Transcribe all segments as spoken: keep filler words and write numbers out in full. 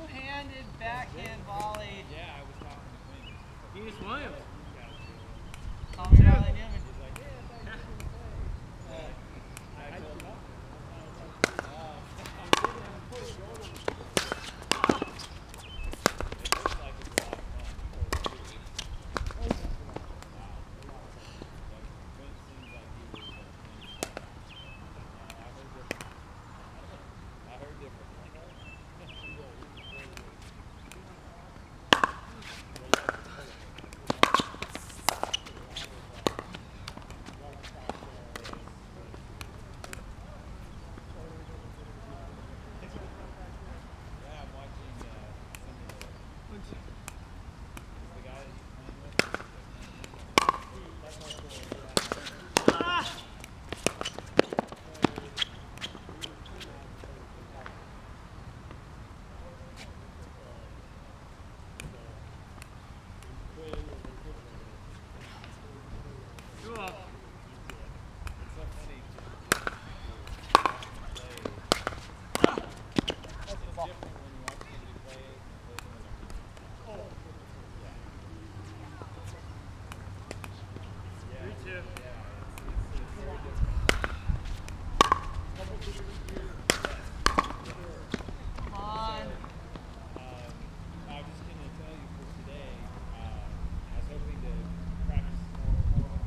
two-handed backhand volley. Yeah, I was talking to him. Venus Williams. Tommy Riley Newman. He's like, yeah, I thought you were going to play. Uh, I told him. It looks like it's a lot of fun. Vince seems like he was uh, I heard different. I heard different. Yeah, I'm watching uh, some of the. Is the guy that he's playing with? Go up. It's so funny. It's different when you watch somebody play it and play it with other people. Yeah. Three, two. Yeah, it's, it's, it's very different. Come on. Um, I was just going to tell you for today, uh, I was hoping to practice more. more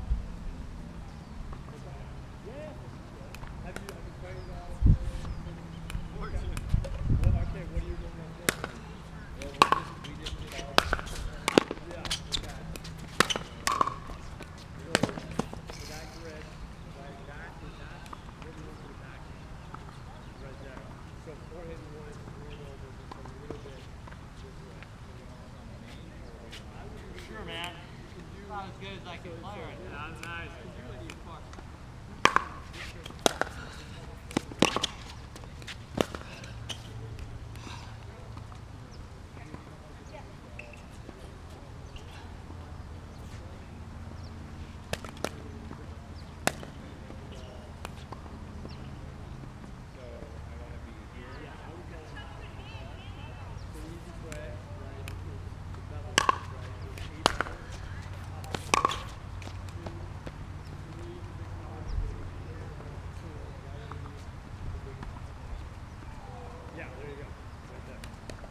yeah. Have you, have you played uh, Four, two. well, okay, what are you doing up there? Well, we just, we just did our. Yeah, okay. So, the guy correct, like that, is that, what do you want to the back? Right there. So, forehand and one, roll over just a little bit this way. Sure, man. Not as good as I can play right now. That's nice. So, I want to be here. Yeah, I would go. The easiest way, right, is the double, right? So, eight hours. Two, three, six hours. Two, right underneath the big one. Yeah, there you go. Right there.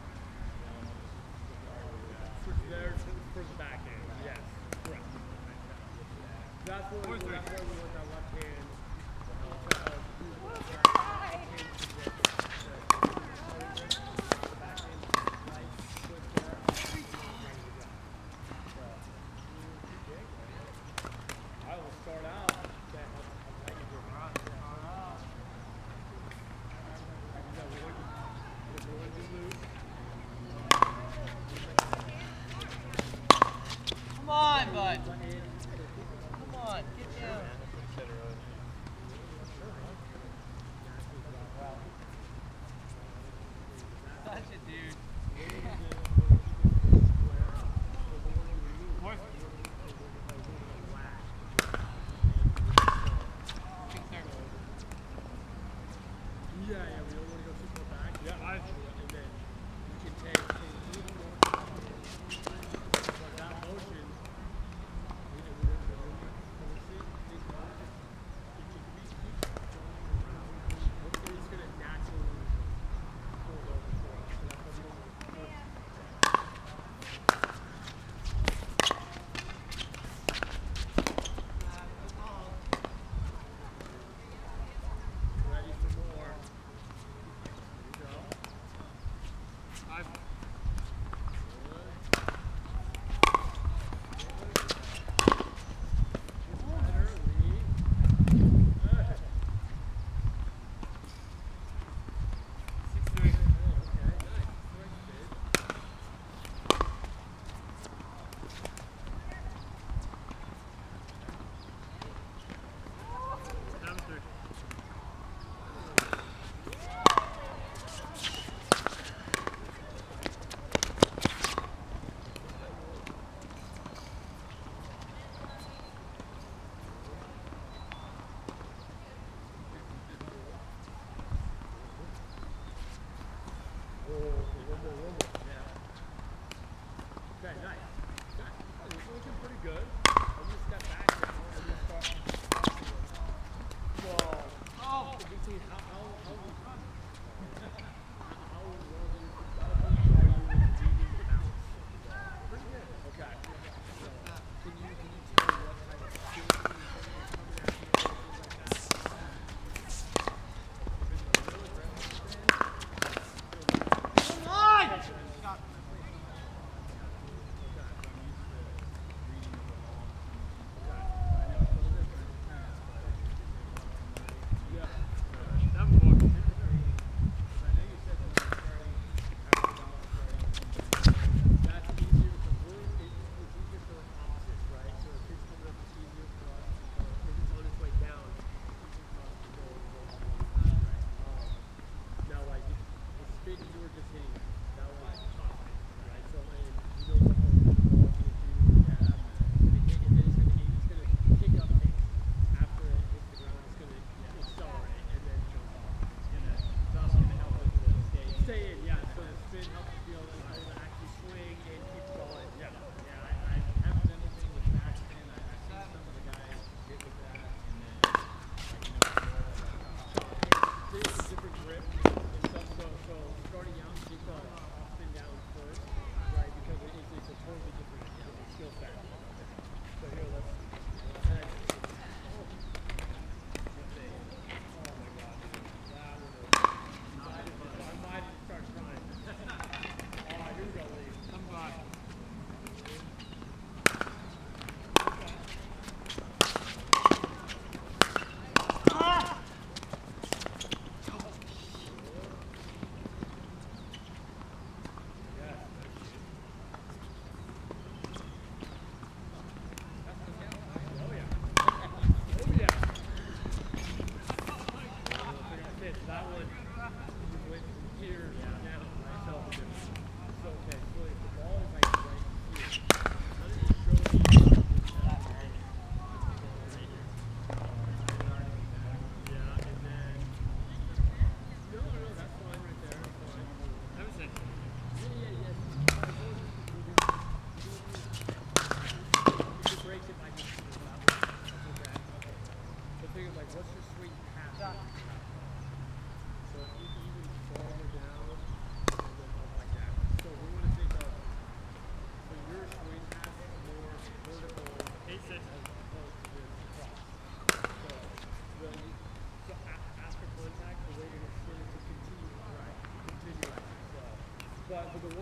For there, for the back end. Yes, correct. That's where, Four, we, three. that's where we want that left hand. I will start out. Come on, bud. Come on, get down. Such a dude. Four, Good serve. Yeah, yeah, we don't want to go too far back. Yeah, I- And then you can take a little more time. But that motion, we didn't really know. When we see these motions, it can be keep going around. Hopefully it's going to naturally pull over for us. So that's why we don't want to force it.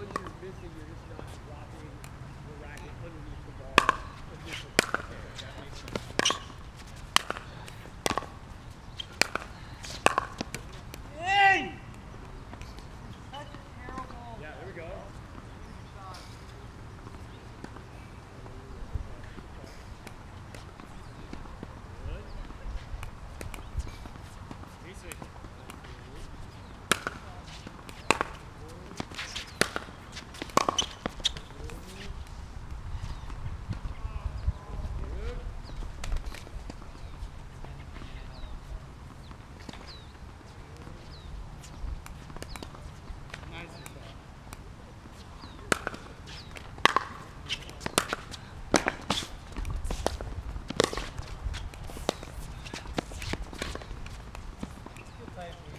once you're missing, you're just not dropping the racket underneath the ball initially. Okay, that makes sense. Hey! Such a terrible. Yeah, there we go. Good. Easy. Good. Nice. Good play, please.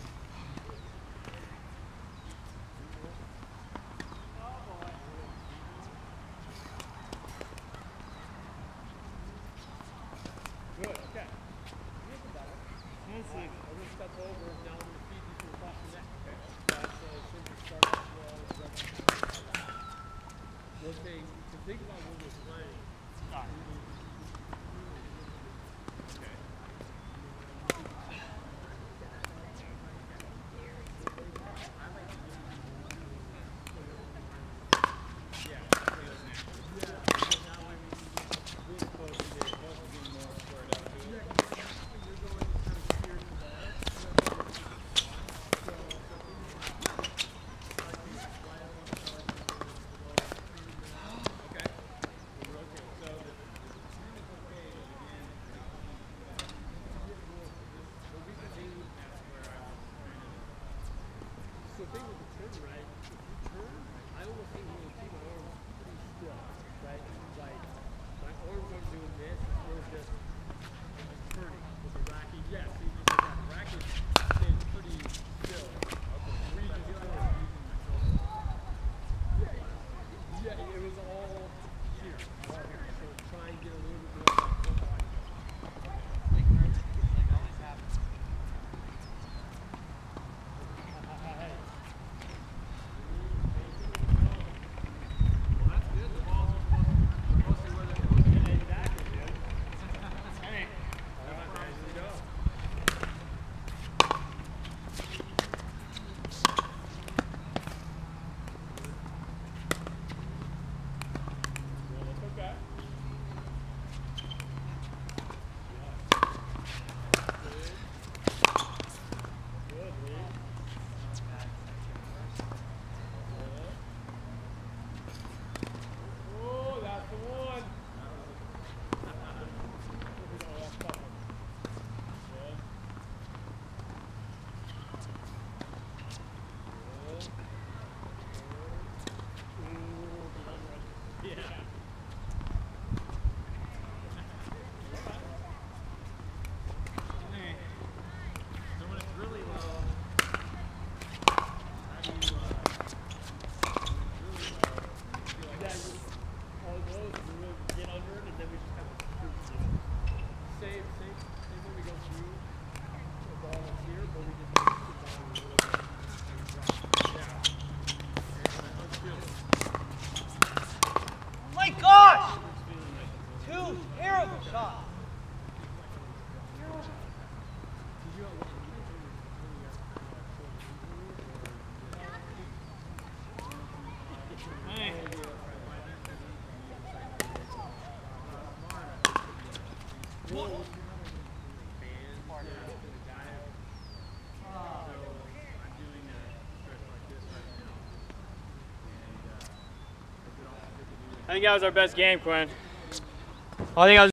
Good, okay. Here's the ball. Easy. I'm going to step over, now I'm going to feed you to across the net. Okay. That's uh, simple start as well. One thing to think about when we're playing. Start. Okay. Yeah, feels natural. Yeah, because now when we really close to it, both are getting more squared up to it. You're going to kind of steer to that. Okay. We'll rotate. So the turn is okay, but again, what we can do, that's where I was kind of. So the thing with the turn, right? If you turn, I almost think you will keep my arms pretty still, right? Like my arms aren't doing this, it's more just I'm turning with the racket. Yes, you just like that. The racket stays pretty still. Okay. The reason I feel like I'm using my shoulder. Yeah, yeah, it was all here, all here. So try and get a little bit more of that full body. Always happens. Hey. Well, that's good. The balls are supposed to, supposed to where they're supposed to be. Exactly, dude. Hey. All right, there you go. Well, that's okay. Good. Good, Lee. Oh, that's the one. Oh, that's tough one. Good. Good. Ooh, the one right. Yeah. Hey. So when it's really low, how do you, uh, when it's really low, you feel like Yeah, you, all those, we will get under it, and then we just kind of shoot. Same, same, same when we go through the ball is here, but we just push the ball a little bit and drop. Yeah. And unfeel it. Oh my gosh! it's feeling like it's Two terrible shots. Did you have one when you when you got kind of short injury, or? Hey. Whoa. I think that was our best game, Quinn. I think I was